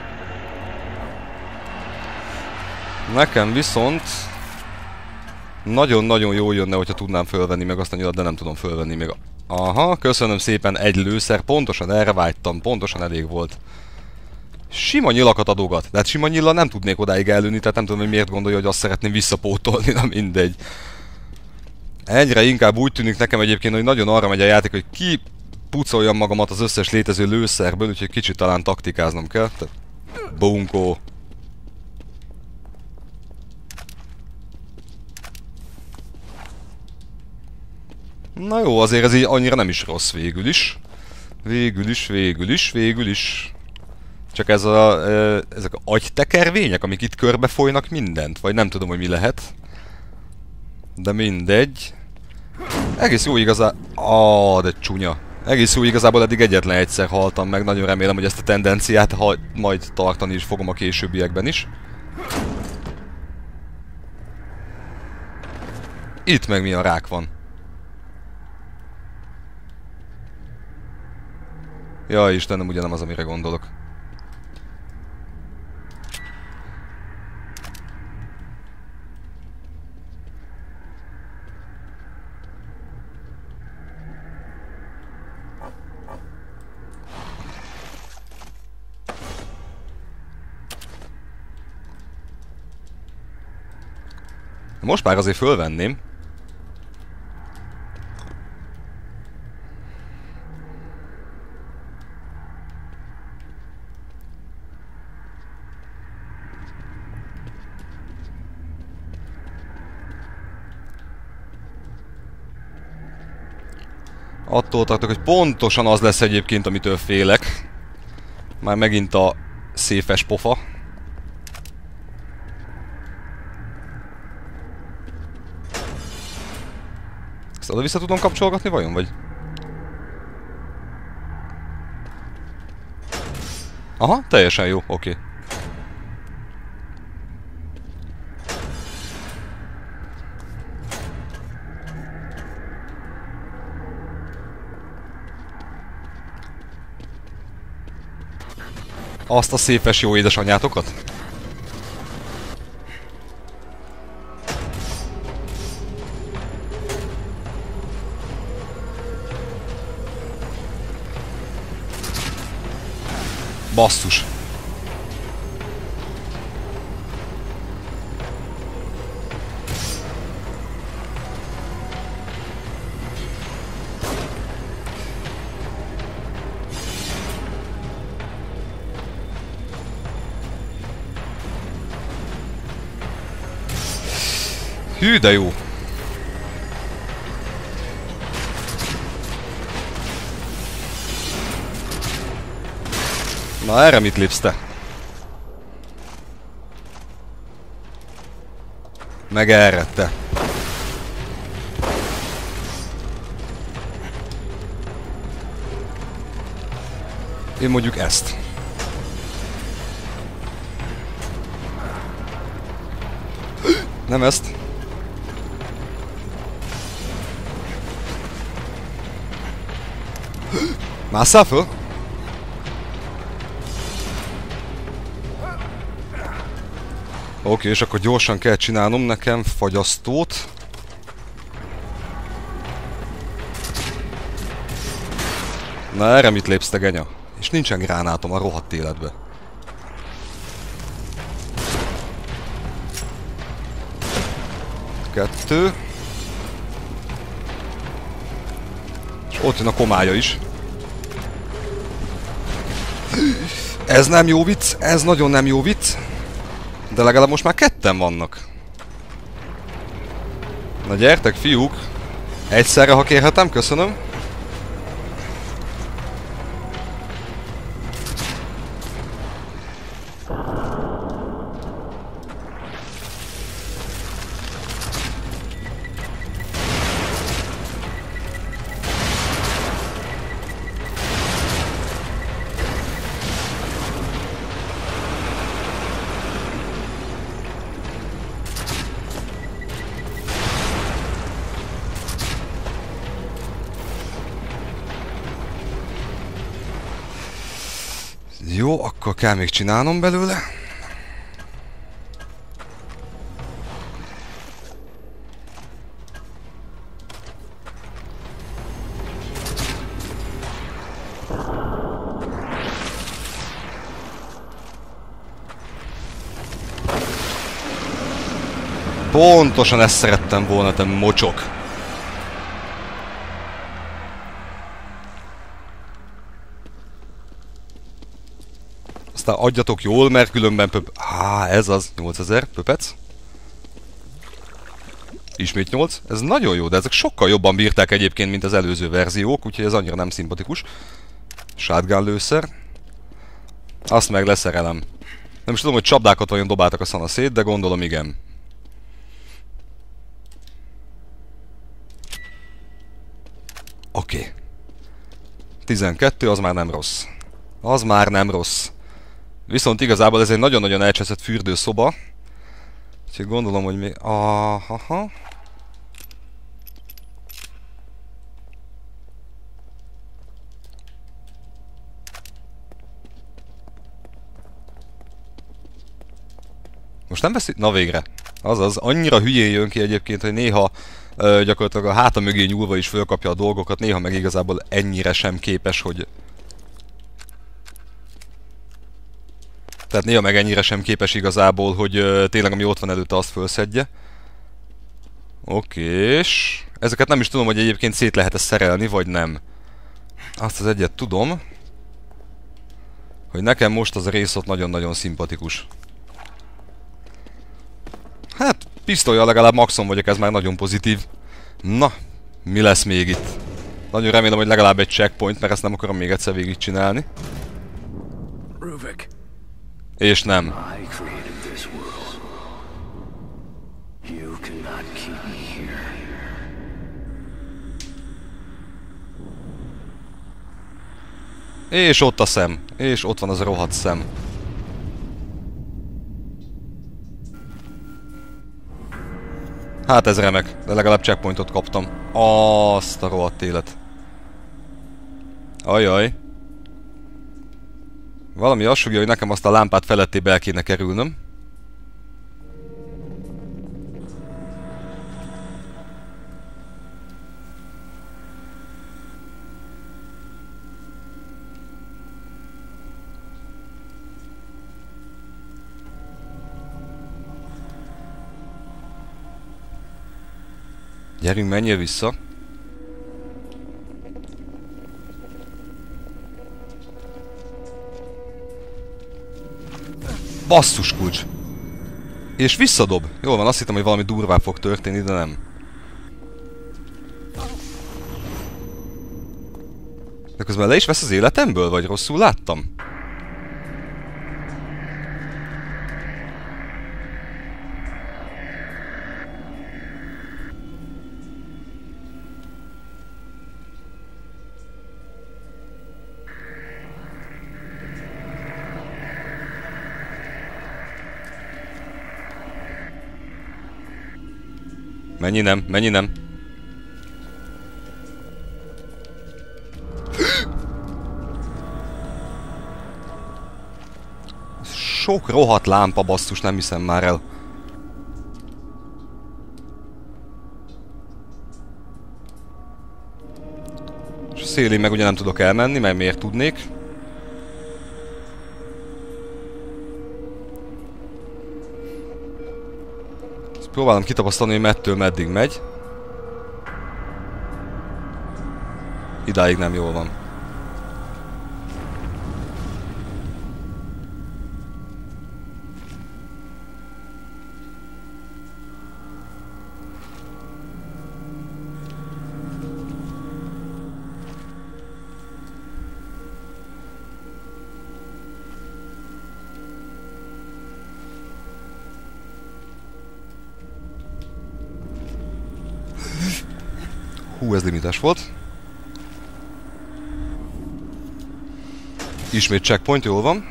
Nekem viszont nagyon-nagyon jól jönne, hogyha tudnám fölvenni meg azt a nyilat, de nem tudom fölvenni még. Aha, köszönöm szépen, egy lőszer, pontosan erre vágytam, pontosan elég volt. Sima nyilakat adogat, de hát sima nyilla nem tudnék odáig előni, tehát nem tudom, hogy miért gondolja, hogy azt szeretném visszapótolni, na mindegy. Egyre inkább úgy tűnik nekem egyébként, hogy nagyon arra megy a játék, hogy ki pucoljam magamat az összes létező lőszerből, úgyhogy kicsit talán taktikáznom kell. Tehát, bunkó. Na jó, azért ez így annyira nem is rossz végül is. Végül is, végül is, végül is. Csak ez a, e, ezek a agytekervények, amik itt körbe folynak mindent, vagy nem tudom, hogy mi lehet. De mindegy. Egész jó igazán... Ah, de csúnya. Egész jó igazából eddig egyetlen egyszer haltam meg, nagyon remélem, hogy ezt a tendenciát ha majd tartani is fogom a későbbiekben is. Itt meg milyen rák van. Jaj, Istenem, ugye nem az, amire gondolok. Most már azért fölvenném. Attól tartok, hogy pontosan az lesz egyébként, amitől félek. Már megint a széfes pofa. Ezt oda vissza tudom kapcsolgatni vajon, vagy? Aha, teljesen jó, oké. Okay. Azt a szépes jó édesanyátokat? Basszus. Hű, de jó. Na, erre mit lépsz te? Meg erre te. Én mondjuk ezt. Nem ezt. Másszál föl? Oké, és akkor gyorsan kell csinálnom nekem fagyasztót. Na, erre mit lépsz te, genya? És nincsen gránátom a rohadt életbe. Kettő. És ott jön a komája is. Ez nem jó vicc, ez nagyon nem jó vicc. De legalább most már ketten vannak. Na gyertek, fiúk! Egyszerre, ha kérhetem, köszönöm. Jó, akkor kell még csinálnom belőle. Pontosan ezt szerettem volna, te mocsok. Aztán adjatok jól, mert különben pöp... Á, ez az, nyolcezer pöpec. Ismét nyolc. Ez nagyon jó, de ezek sokkal jobban bírták egyébként, mint az előző verziók, úgyhogy ez annyira nem szimpatikus. Shotgun lőszer. Azt meg leszerelem. Nem is tudom, hogy csapdákat vajon dobáltak a szana szét, de gondolom igen. Oké. Okay. tizenkettő, az már nem rossz. Az már nem rossz. Viszont igazából ez egy nagyon-nagyon elcseszett fürdőszoba. Úgyhogy gondolom, hogy még... Aha. Most nem veszi... Na végre. Azaz, annyira hülyén jön ki egyébként, hogy néha ö, gyakorlatilag a háta mögé nyúlva is fölkapja a dolgokat, néha meg igazából ennyire sem képes, hogy... Tehát néha meg ennyire sem képes igazából, hogy ö, tényleg ami ott van előtte, azt fölszedje. Okés. Ezeket nem is tudom, hogy egyébként szét lehet-e szerelni, vagy nem. Azt az egyet tudom, hogy nekem most az a rész ott nagyon-nagyon szimpatikus. Hát, pisztolya legalább maxon vagyok, ez már nagyon pozitív. Na, mi lesz még itt? Nagyon remélem, hogy legalább egy checkpoint, mert ezt nem akarom még egyszer végigcsinálni. Ruvik. És nem. I created this world. You cannot keep me here. És ott a szem. És ott van az a rohadt szem. Hát ez remek, de legalább checkpointot kaptam. Azt a rohadt élet. Ajaj. Valami azt sugja, hogy nekem azt a lámpát felettébe el kéne kerülnöm. Gyerünk, menjél vissza. Basszus kulcs. És visszadob. Jól van, azt hittem, hogy valami durvább fog történni, de nem. De közben le is vesz az életemből, vagy rosszul láttam? Mennyi nem, mennyi nem. Sok rohadt lámpa, basszus, nem hiszem már el. És a szélén meg ugye nem tudok elmenni, mert miért tudnék. Próbálom kitapasztalni, hogy mettől meddig megy. Idáig nem jól van. Hú, ez limites volt. Ismét checkpoint, jól van.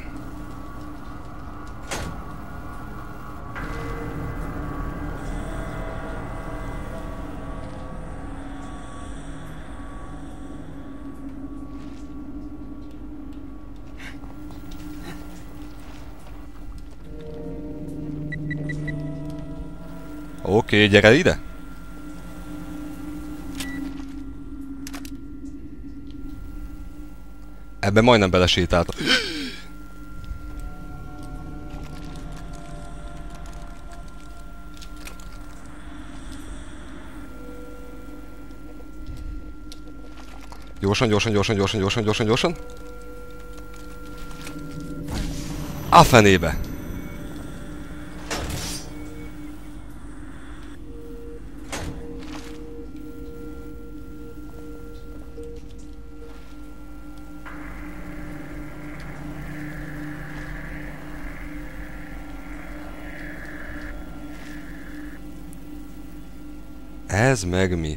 Oké, okay, gyere ide! Ebben majdnem belesétáltam. Gyorsan, gyorsan, gyorsan, gyorsan, gyorsan, gyorsan, gyorsan. A fenébe! Ez meg mi?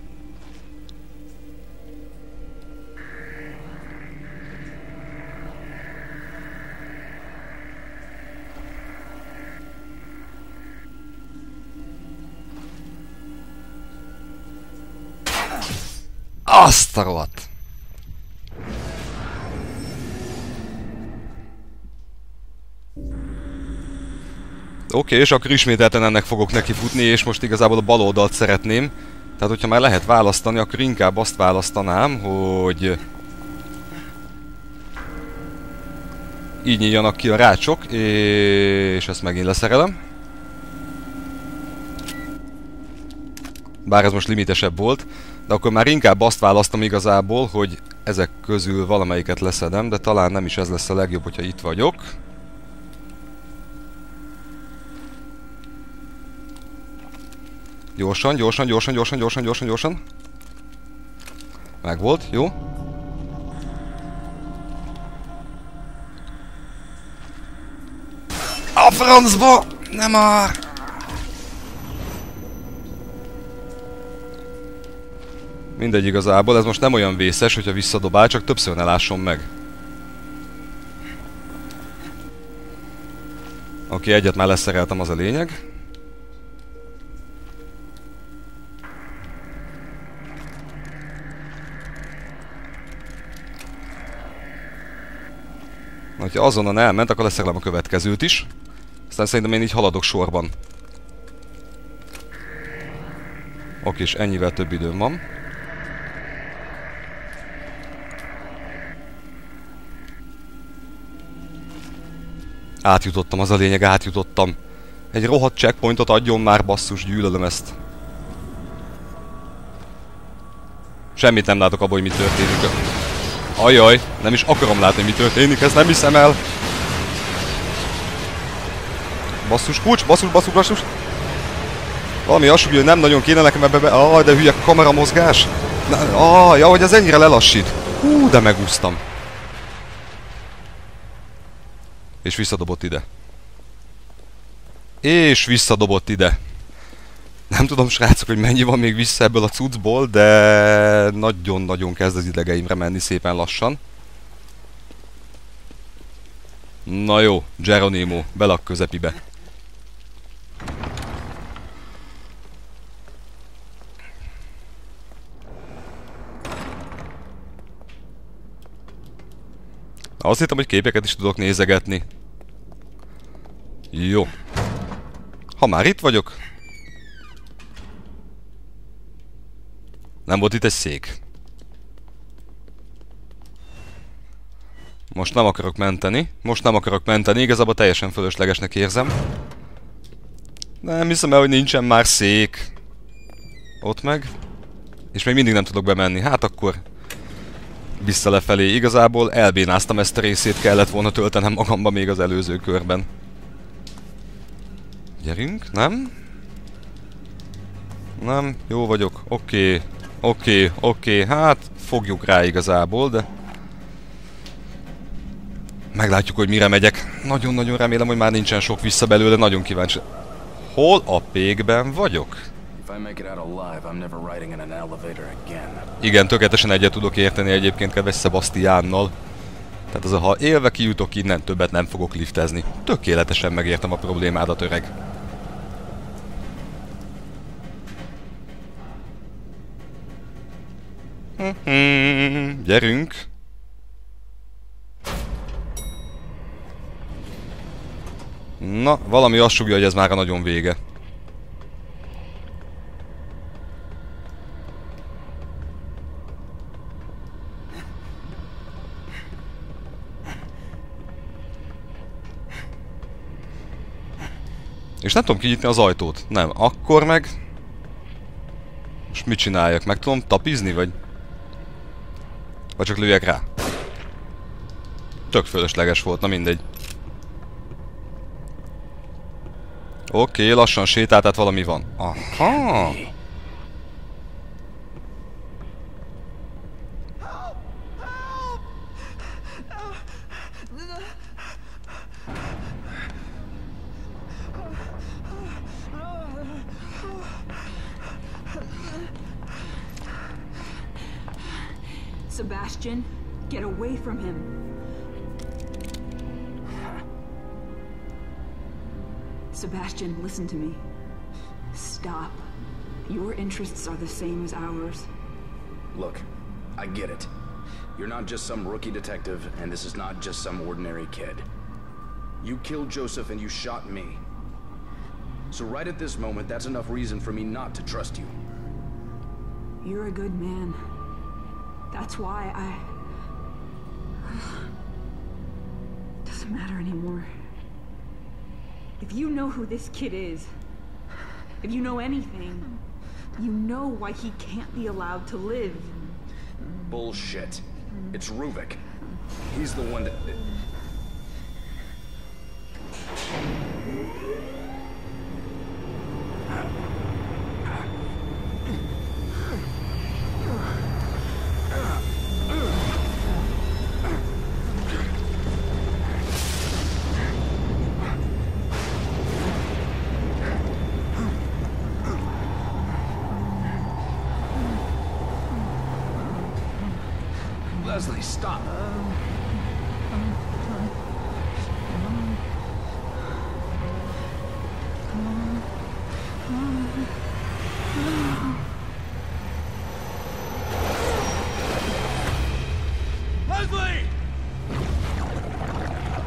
Azt a rohadt! Oké, okay, és akkor ismételten ennek fogok neki futni, és most igazából a bal oldalt szeretném. Tehát, hogyha már lehet választani, akkor inkább azt választanám, hogy így nyíljanak ki a rácsok, és ezt megint leszerelem. Bár ez most limitesebb volt, de akkor már inkább azt választom igazából, hogy ezek közül valamelyiket leszedem, de talán nem is ez lesz a legjobb, hogyha itt vagyok. Gyorsan, gyorsan, gyorsan, gyorsan, gyorsan, gyorsan, gyorsan. Megvolt, jó. A francba! Nem már! Mindegy igazából, ez most nem olyan vészes, hogyha visszadobál, csak többször ne lásson meg. Oké, egyet már leszereltem, az a lényeg. Ha azonnal elment, akkor leszerelem a következőt is. Aztán szerintem én így haladok sorban. Oké, és ennyivel több időm van. Átjutottam, az a lényeg, átjutottam. Egy rohadt checkpointot adjon már, basszus, gyűlölöm ezt. Semmit nem látok abban, hogy mi történik. Ajaj, nem is akarom látni, mi történik, ezt nem hiszem el. Basszus, kulcs, basszus, basszus, basszus. Valami asúgy, hogy nem nagyon kéne nekem ebbe be... Ah, de hülye kameramozgás. Ah, ja, hogy ez ennyire lelassít. Hú, de megúsztam. És visszadobott ide. És visszadobott ide. Nem tudom, srácok, hogy mennyi van még vissza ebből a cuccból, de nagyon-nagyon kezd az idegeimre menni szépen lassan. Na jó, Geronimo, bele a közepibe. Azt hittem, hogy képeket is tudok nézegetni. Jó. Ha már itt vagyok... Nem volt itt egy szék. Most nem akarok menteni. Most nem akarok menteni, igazából teljesen fölöslegesnek érzem. Nem hiszem el, hogy nincsen már szék. Ott meg. És még mindig nem tudok bemenni. Hát akkor... Vissza lefelé. Igazából elbénáztam, ezt a részét kellett volna töltenem magamba még az előző körben. Gyerünk, nem? Nem, jó vagyok. Oké, oké, oké. Hát, fogjuk rá igazából, de... Meglátjuk, hogy mire megyek. Nagyon-nagyon remélem, hogy már nincsen sok vissza belőle, nagyon kíváncsi. Hol a pékben vagyok? Igen, tökéletesen egyet tudok érteni egyébként kedves Sebastiánnal. Tehát az a, ha élve kijutok innen, többet nem fogok liftezni. Tökéletesen megértem a problémádat, öreg. Gyerünk! Na, valami azt sugja, hogy ez már a nagyon vége. És nem tudom kinyitni az ajtót. Nem, akkor meg... Most mit csináljak? Meg tudom tapizni, vagy... Vagy csak lőjek rá? Tök fölösleges volt, na mindegy. Oké, okay, lassan sétál, tehát valami van. Aha! Sebastian, get away from him. Sebastian, listen to me. Stop. Your interests are the same as ours. Look, I get it. You're not just some rookie detective, and this is not just some ordinary kid. You killed Joseph and you shot me. So right at this moment, that's enough reason for me not to trust you. You're a good man. That's why I... Doesn't matter anymore. If you know who this kid is, if you know anything, you know why he can't be allowed to live. Bullshit. It's Ruvik. He's the one that... Leslie, stop! Leslie!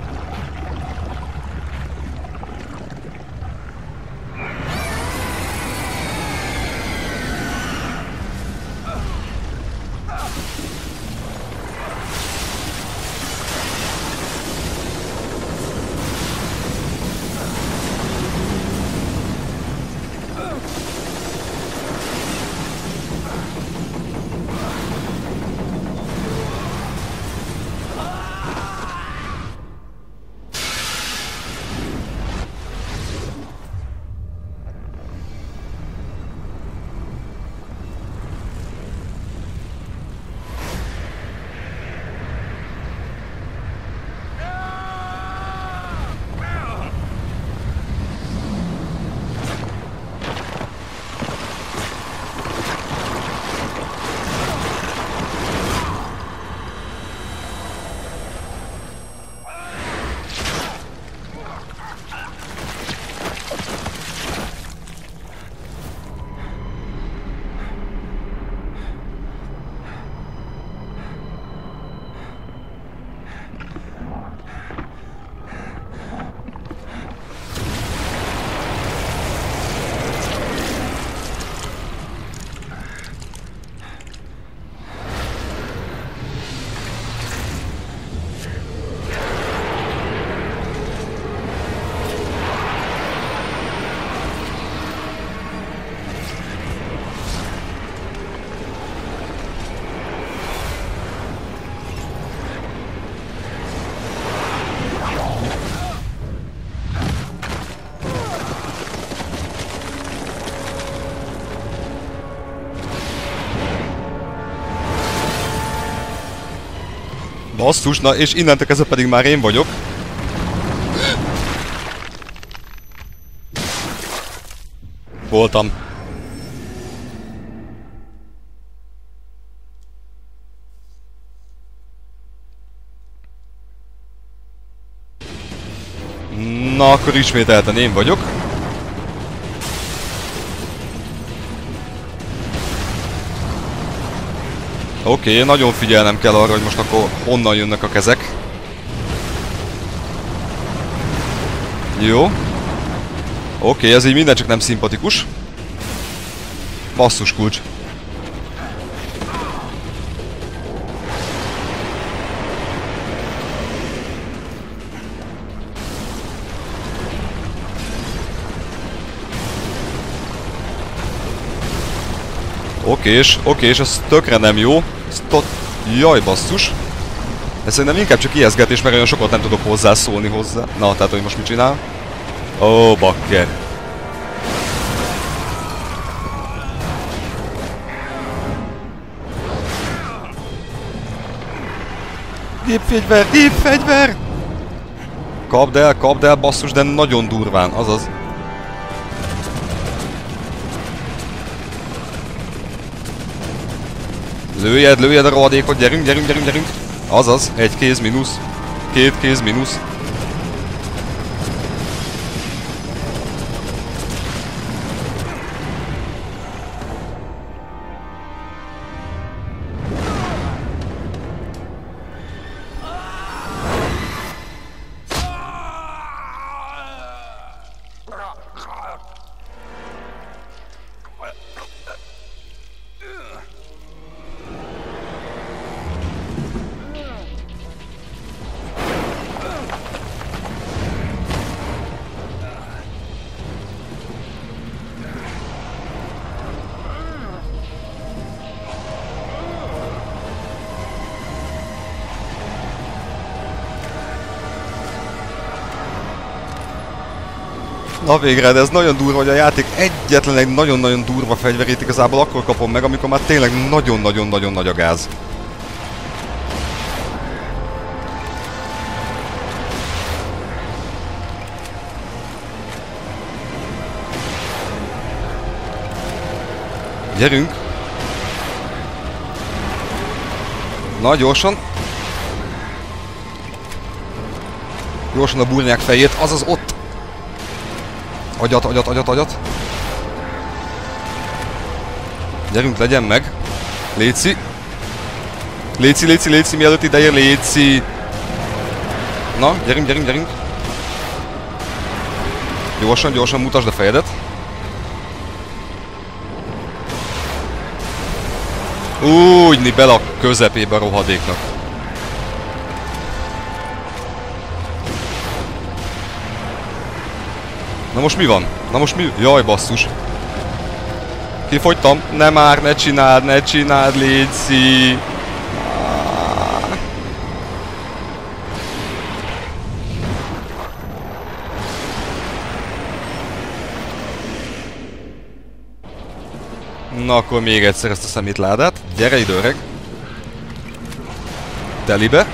Basszus, na és innentől kezdve pedig már én vagyok. Voltam. Na, akkor ismételten én vagyok. Oké, okay, nagyon figyelnem kell arra, hogy most akkor honnan jönnek a kezek. Jó. Oké, okay, ez így minden csak nem szimpatikus. Basszus kulcs. Okés, okés, ez tökre nem jó. Ez tot... Jaj, basszus. Ez szerintem inkább csak ijesztgetés, mert olyan sokat nem tudok hozzászólni hozzá. Na, tehát hogy most mit csinál? Ó, bakker. Gépfegyver, gépfegyver! Kapd el, kapd el, basszus, de nagyon durván, azaz. Lőjed, lőjed a rohadékot, gyerünk, gyerünk, gyerünk, gyerünk. Azaz, egy kéz mínusz, két kéz mínusz. Na végre, de ez nagyon durva, hogy a játék egyetlen egy nagyon-nagyon durva fegyverét igazából akkor kapom meg, amikor már tényleg nagyon-nagyon-nagyon nagy a gáz. Gyerünk! Na, gyorsan! Gyorsan a burnyák fejét, azaz ott! Agyat, agyat, agyat, agyat! Gyerünk, legyen meg! Léci! Léci, léci, léci, mielőtt ideér, léci! Na, gyerünk, gyerünk, gyerünk! Gyorsan, gyorsan mutasd a fejedet! Úgy, bele a közepébe a rohadéknak! Na most mi van? Na most mi? Jaj, basszus! Kifogytam? Ne már, ne csináld, ne csináld, léci! Na akkor még egyszer ezt a szemétládát. Gyere ide, öreg! Telibe.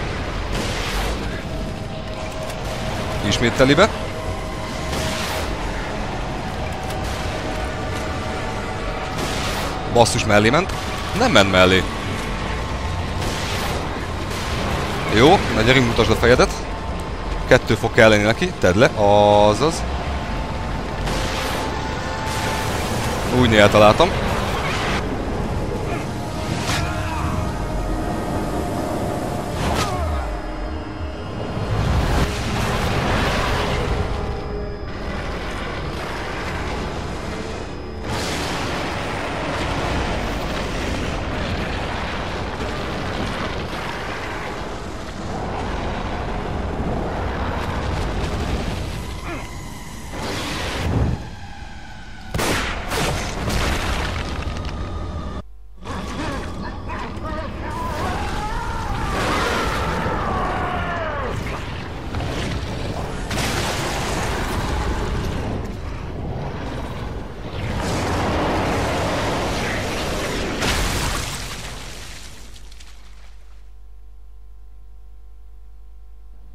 Ismét telibe. Basszus, mellé ment. Nem ment mellé. Jó, na gyerünk, mutasd a fejedet. Kettő fog kelleni neki, tedd le. Azaz. Úgy eltaláltam.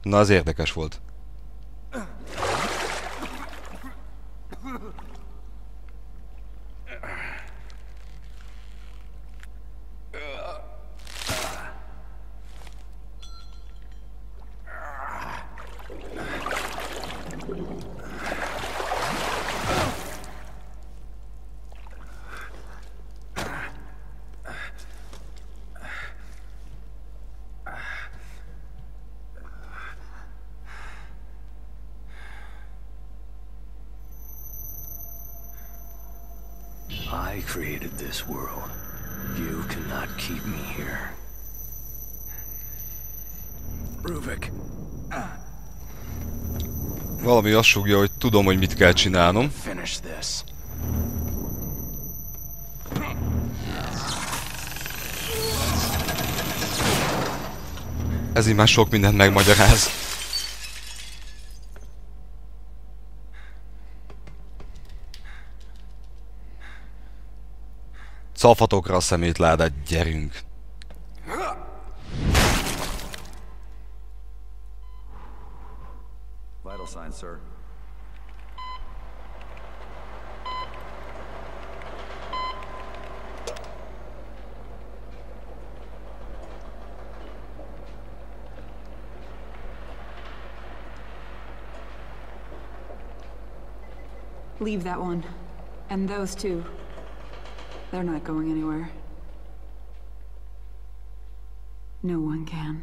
Na, az érdekes volt. I created this world. You cannot keep me here. Ruvik. Valami azt sugja, hogy tudom, hogy mit kell csinálnom. Finish this. Ez így már sok mindent megmagyaráz. Szalfatokra a szemétládát, gyerünk! Vital signs, sir. Leave that one. And those two. They're not going anywhere. No one can.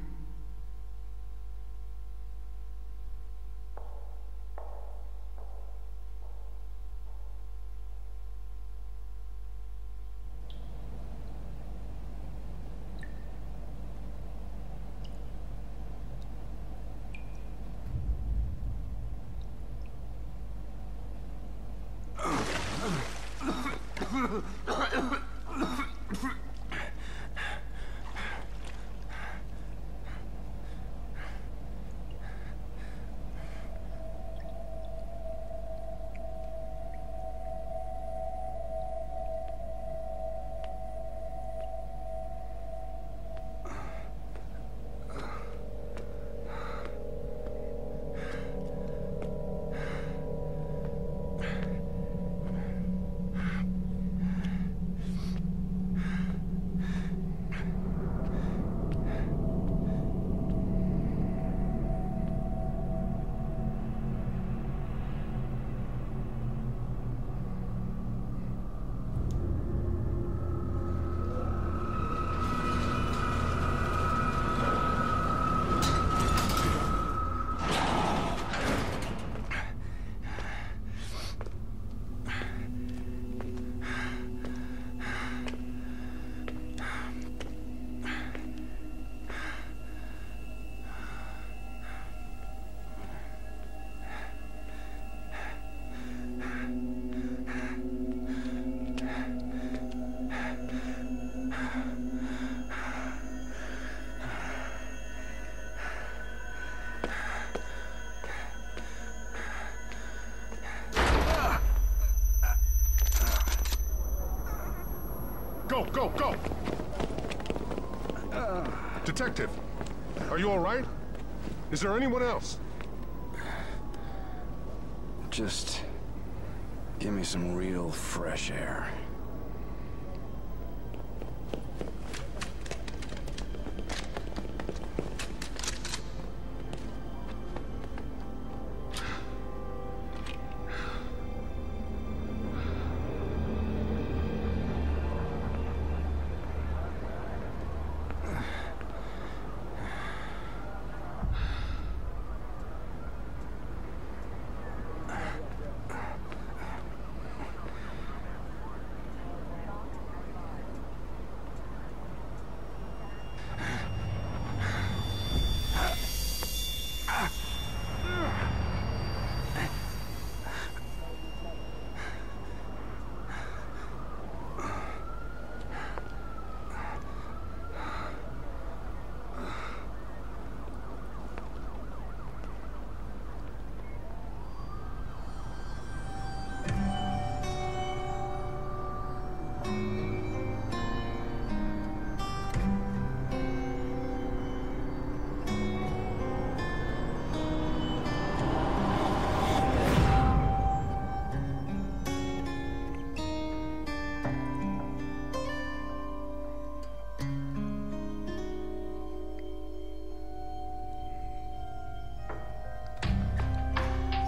Go, go, go! Detective, are you all right? Is there anyone else? Just give me some real fresh air.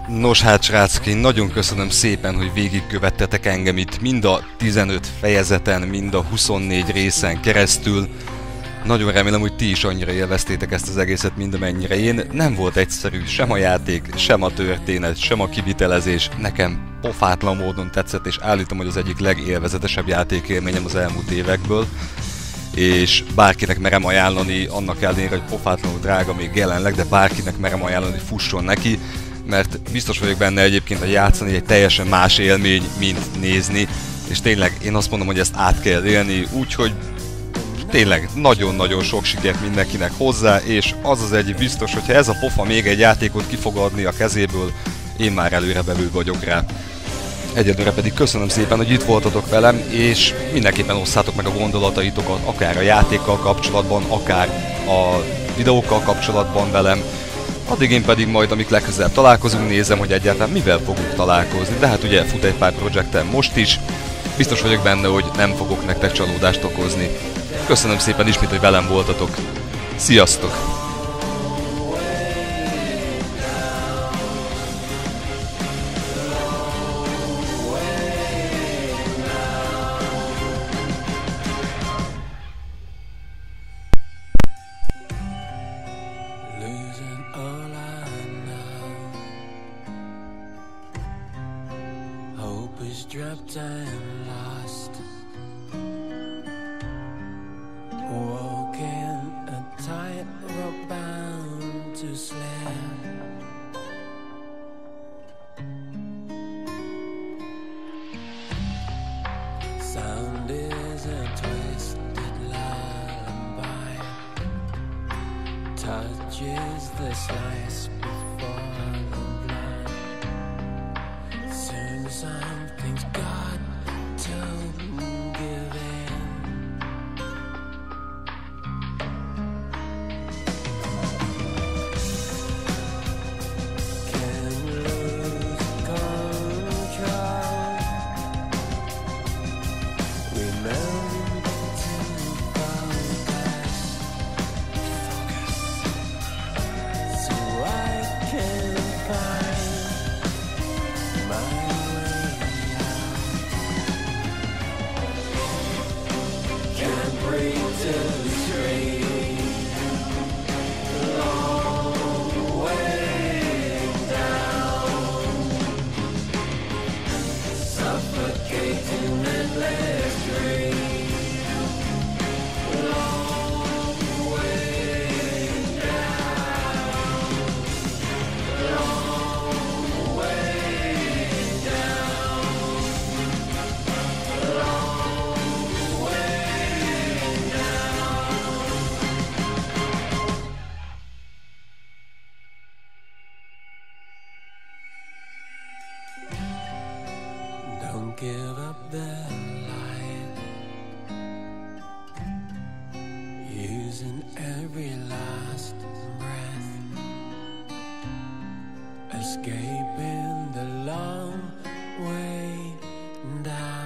Nos hát srácok, én nagyon köszönöm szépen, hogy végigkövettetek engem itt mind a tizenöt fejezeten, mind a huszonnégy részen keresztül. Nagyon remélem, hogy ti is annyira élveztétek ezt az egészet, mint amennyire én. Nem volt egyszerű sem a játék, sem a történet, sem a kivitelezés. Nekem pofátlan módon tetszett, és állítom, hogy az egyik legélvezetesebb játékélményem az elmúlt évekből. És bárkinek merem ajánlani, annak ellenére, hogy pofátlanul drága még jelenleg, de bárkinek merem ajánlani, hogy fusson neki, mert biztos vagyok benne egyébként, hogy játszani egy teljesen más élmény, mint nézni, és tényleg én azt mondom, hogy ezt át kell élni, úgyhogy tényleg nagyon-nagyon sok sikert mindenkinek hozzá, és az az egy biztos, hogyha ez a pofa még egy játékot ki fog adni a kezéből, én már előrebevő vagyok rá. Egyelőre pedig köszönöm szépen, hogy itt voltatok velem, és mindenképpen osszátok meg a gondolataitokat, akár a játékkal kapcsolatban, akár a videókkal kapcsolatban velem. Addig én pedig majd, amik legközelebb találkozunk, nézem, hogy egyáltalán mivel fogunk találkozni, de hát ugye fut egy pár projektem most is, biztos vagyok benne, hogy nem fogok nektek csalódást okozni. Köszönöm szépen ismét, hogy velem voltatok. Sziasztok! Trapped and lost, walking a tightrope bound to slam. Sound is a twisted lullaby, touch is the slice before the blood. Soon something's got to give in. Can lose control. Remember to focus, focus, so I can find my way out. Can't breathe till the street, long way down, suffocating endless dream, long way down, long way down, long way down. Don't give up the light, using every last breath, escaping the long way down.